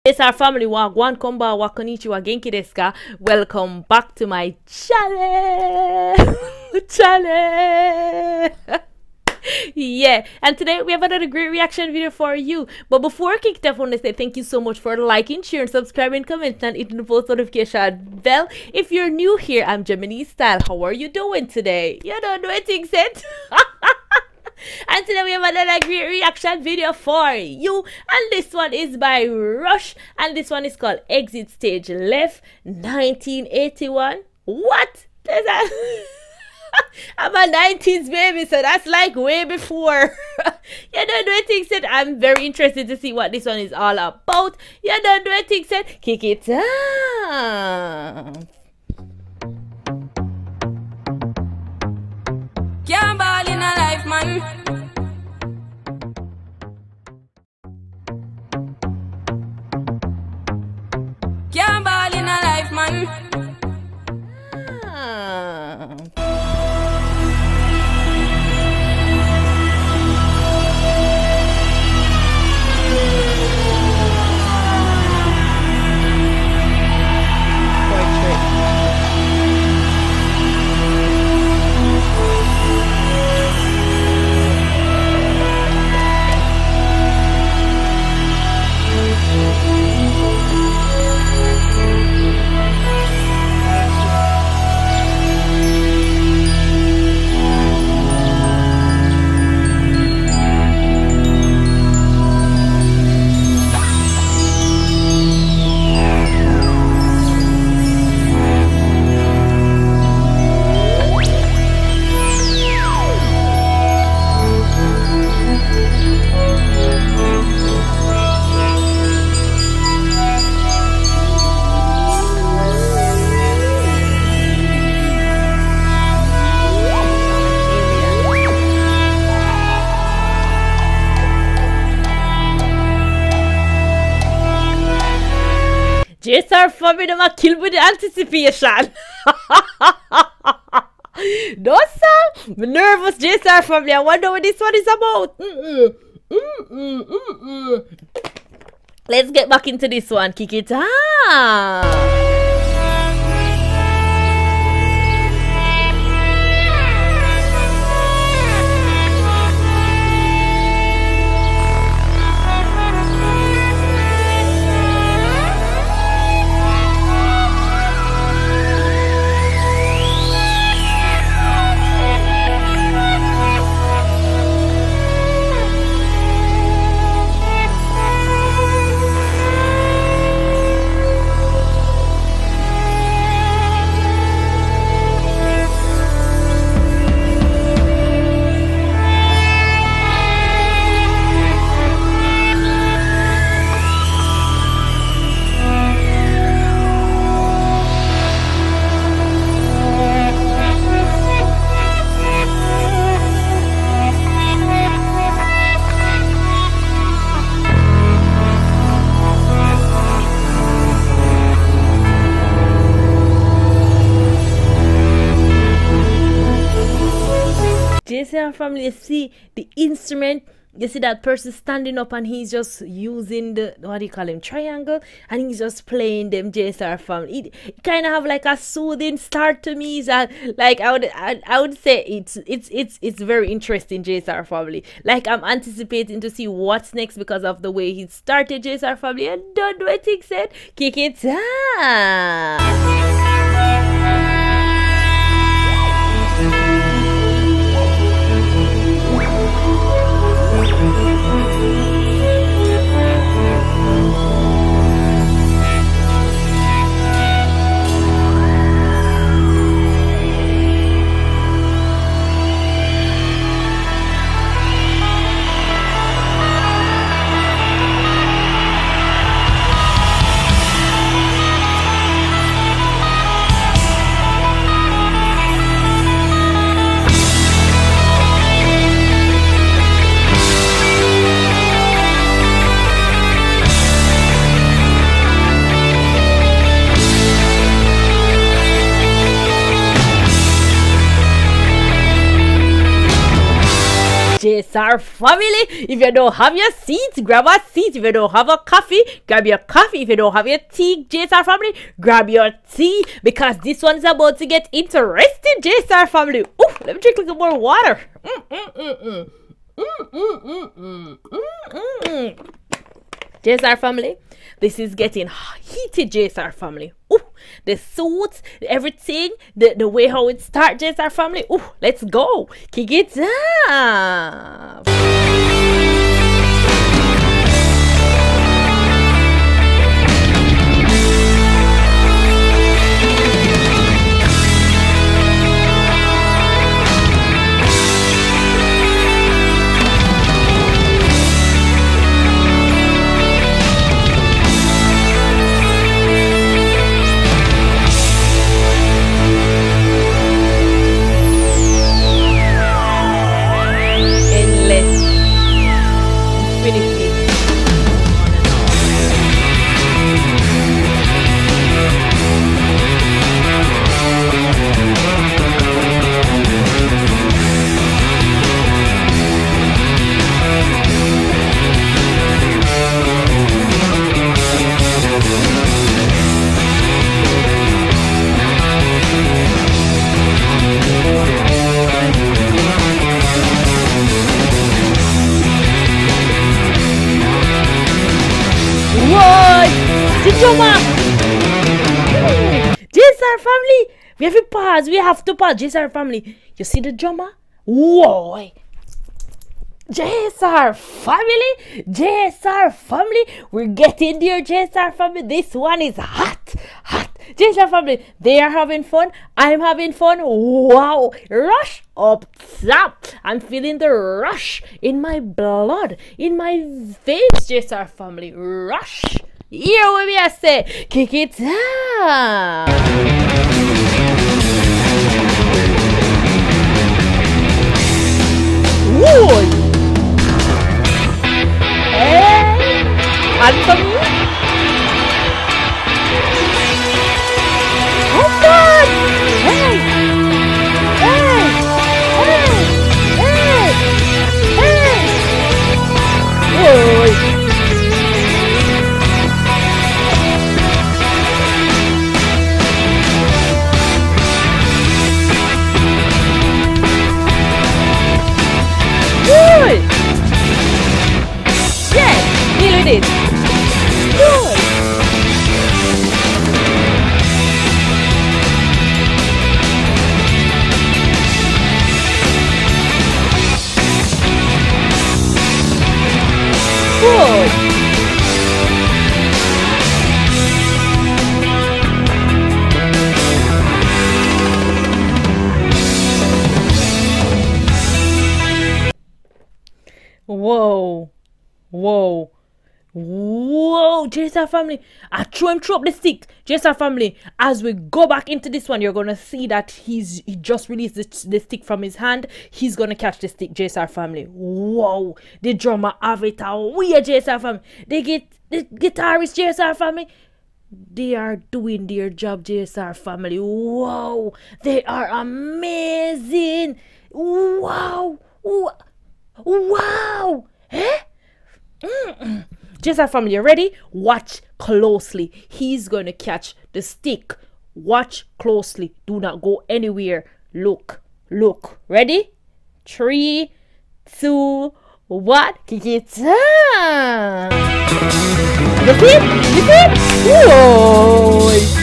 JSR family, wagwan komba wakonichiwa genki desu ka? Welcome back to my channel. Yeah, and today we have another great reaction video for you. But before I kick it off, I want to say thank you so much for liking, sharing, subscribing, commenting, and hitting the post notification bell. If you're new here, I'm Jamanese style. How are you doing today? You don't know anything said. And today we have another great reaction video for you, and this one is by Rush, and this one is called Exit Stage Left 1981. What? There's a I'm a 90s baby, so that's like way before. You don't know anything said. I'm very interested to see what this one is all about. You don't know anything said. Kick it off. Can't ball in a life, man. Can't ball in a life, man. JSR family, them a kill with the anticipation. No, sir. I'm nervous, JSR family. I wonder what this one is about. Let's get back into this one. Kick it out. JSR family, you see the instrument, you see that person standing up and he's just using the, what do you call him, triangle, and he's just playing them. JSR family, it kind of have like a soothing start to me. That like I would say it's very interesting. JSR family, like I'm anticipating to see what's next because of the way he started. JSR family, and don't do what he said. Kick it out. JSR family. If you don't have your seat, grab a seat. If you don't have a coffee, grab your coffee. If you don't have your tea, JSR family, grab your tea, because this one is about to get interesting, JSR family. Ooh, let me drink a little more water. JSR family, this is getting heated, JSR family. Ooh, the suits, everything, the way how it starts, JSR family. Ooh, let's go. Kick it up. JSR family, we have to pause. We have to pause. JSR family, you see the drummer? Whoa! JSR family, JSR family, we're getting there. JSR family, this one is hot, hot. JSR family, they are having fun. I'm having fun. Wow! Rush up top. I'm feeling the rush in my blood, in my veins. JSR family, rush. Here we are say, kick it down. Whoa! Hey, and some more. Come on! Hey, hey, hey, hey, hey. Whoa! It. Good. Good. Whoa. Whoa. Whoa, JSR family, I throw up the stick. JSR family, as we go back into this one, you're gonna see that he just released the stick from his hand. He's gonna catch the stick, JSR family. Whoa, the drummer have it weird, JSR family. The guitarist, JSR family, they are doing their job, JSR family. Whoa, they are amazing. Wow, wow, eh? JSR family, you ready? Watch closely. He's going to catch the stick. Watch closely. Do not go anywhere. Look. Look. Ready? 3, 2, 1. Kick it down. You see it? You see it? Whoa.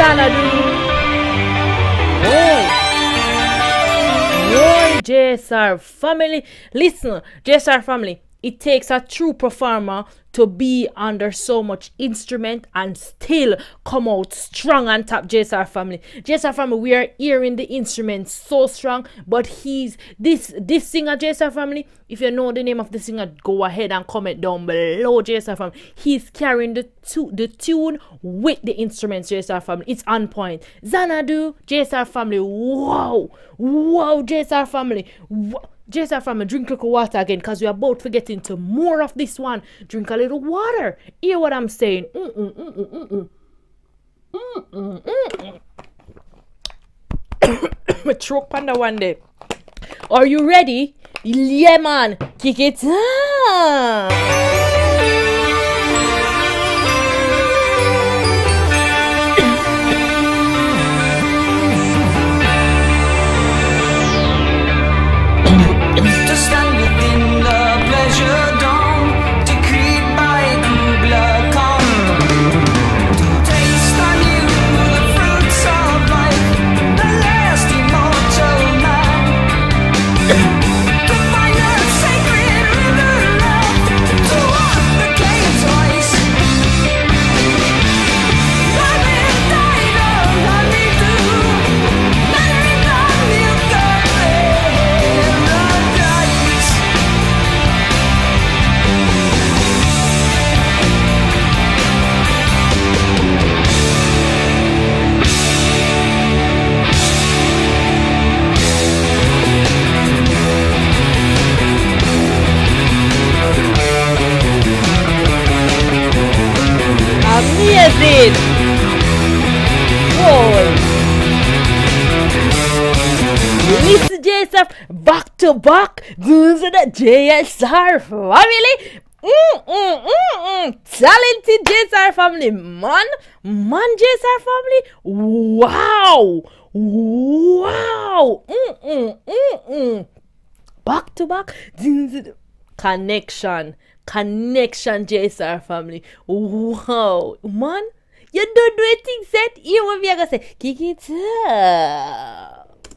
Xanadu. Whoa, JSR family. Listen, JSR family. It takes a true performer to be under so much instrument and still come out strong on top. JSR family. JSR family, we are hearing the instrument so strong, but this singer, JSR family, if you know the name of the singer, go ahead and comment down below. JSR family, he's carrying the tune with the instruments. JSR family, it's on point. Xanadu, JSR family, wow, JSR family, wow. JSR family, drink a little water again, because we're about to get into more of this one. Drink a little water. Hear what I'm saying? My throat panda one day. Are you ready? Yeah, man. Kick it. To stand within the pleasure dome, decreed by Kubla Khan. To taste anew the fruits of life, the last immortal man. To find a sacred river love, to walk the cave twice. Let me die, no, let me do. Let me love you, girl. Amazing! Whoa! Listen, JSR, back to back, this is the JSR family. Talented JSR family, man, JSR family. Wow! Back to back, connection, JSR family. Wow, man, you don't do anything set. You want me to say, kick it up.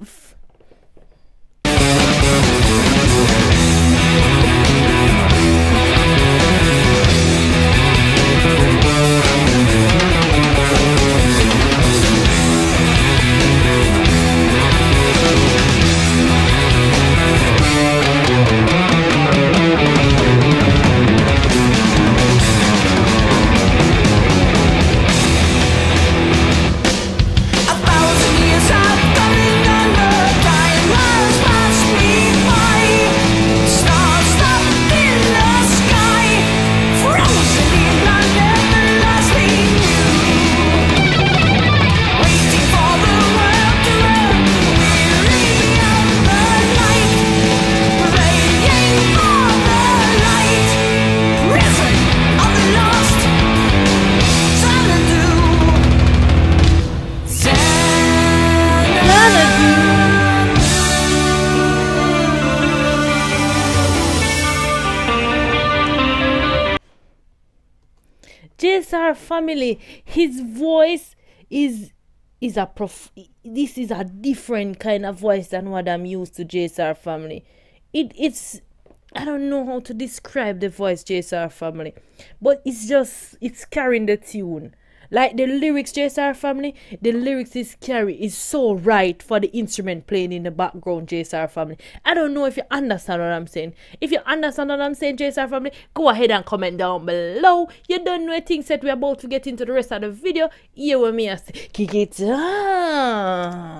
JSR family, his voice is this is a different kind of voice than what I'm used to. JSR family, it's I don't know how to describe the voice, JSR family, but it's carrying the tune. Like the lyrics, JSR family, the lyrics is so right for the instrument playing in the background, JSR family. I don't know if you understand what I'm saying. If you understand what I'm saying, JSR family, go ahead and comment down below. You don't know things that we're about to get into the rest of the video. Here with me, kick it down.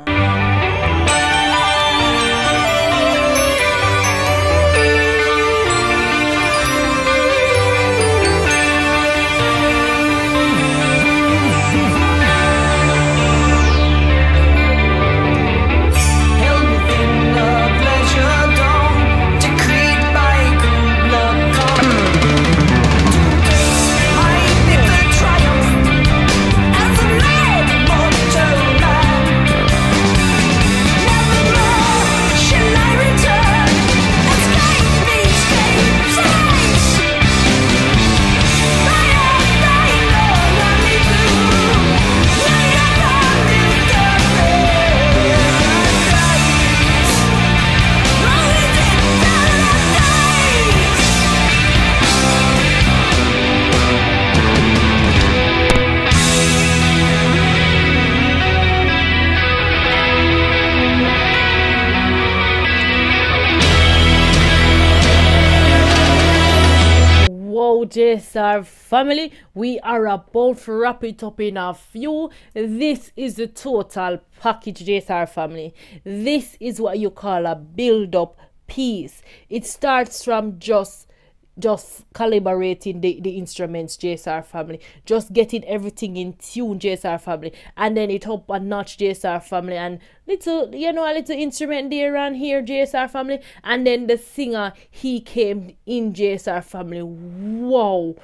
JSR family, we are about to wrap it up in a few. This is the total package, JSR family. This is what you call a build-up piece. It starts from just calibrating the instruments, JSR family, just getting everything in tune, JSR family, and then it up a notch, JSR family, and little, a little instrument there around here, JSR family, and then the singer, he came in, JSR family. Whoa,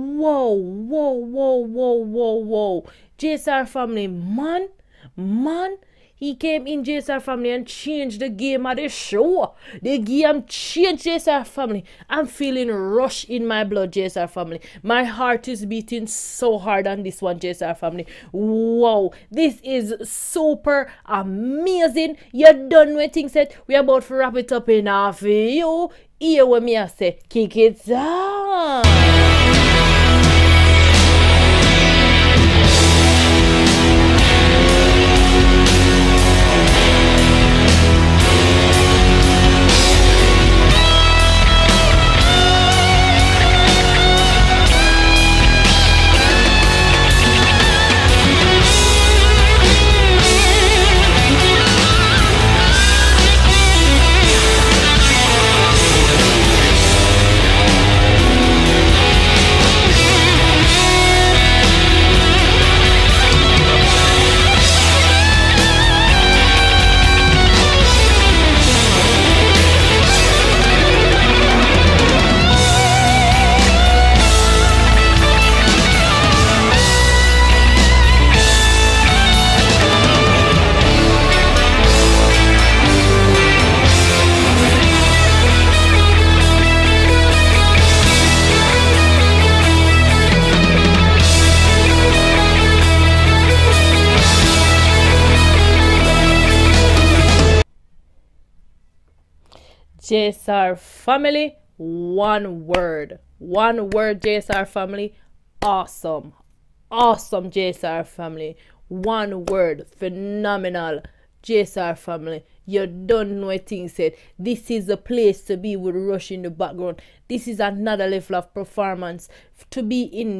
JSR family, man, he came in, JSR family, and changed the game of the show. The game changed, JSR family. I'm feeling rush in my blood, JSR family. My heart is beating so hard on this one, JSR family. Wow, this is super amazing. You're done with things that we're about to wrap it up in a few. Here what me I say, kick it down. JSR family, one word, JSR family, awesome, JSR family, one word, phenomenal, JSR family. You don't know what things said. This is the place to be with Rush in the background. This is another level of performance. To be in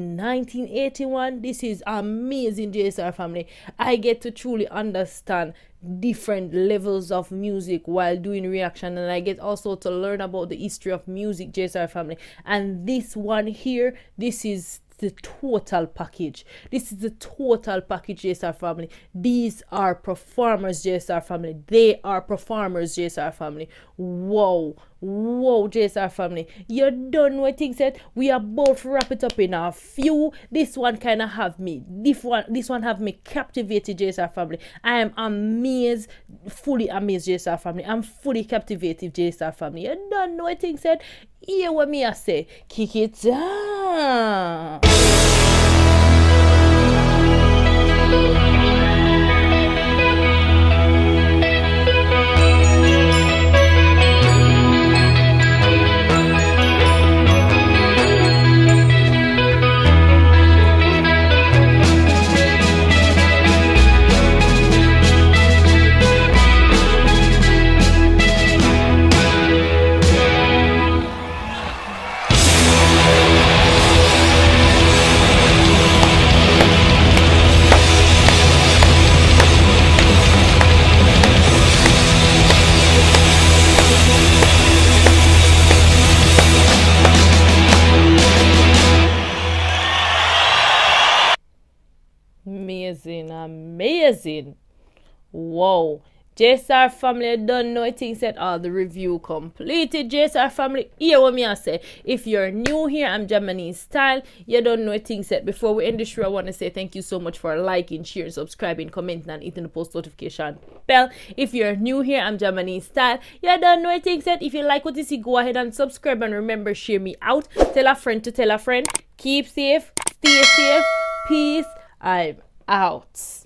1981, this is amazing, JSR family. I get to truly understand different levels of music while doing reaction, and I get also to learn about the history of music, JSR family. And this one here, this is the total package. This is the total package, JSR family. These are performers, JSR family. They are performers, JSR family. Wow, JSR family. You don't know what things said. We are about to wrap it up in a few. This one kind of have me. This one have me captivated, JSR family. I am amazed, fully amazed, JSR family. I'm fully captivated, JSR family. You don't know what things said. Hear what me I say. Kick it down. Amazing. Wow. JSR family, I don't know, I think said all the review completed. JSR family, hear what me I say. If you're new here, I'm Jamanese style. You don't know, I think said. Before we end the show, I want to say thank you so much for liking, sharing, subscribing, commenting, and hitting the post notification bell. If you're new here, I'm Jamanese style. You don't know, I think said. If you like what you see, go ahead and subscribe, and remember, share me out. Tell a friend to tell a friend. Keep safe, stay safe. Peace. I'm out.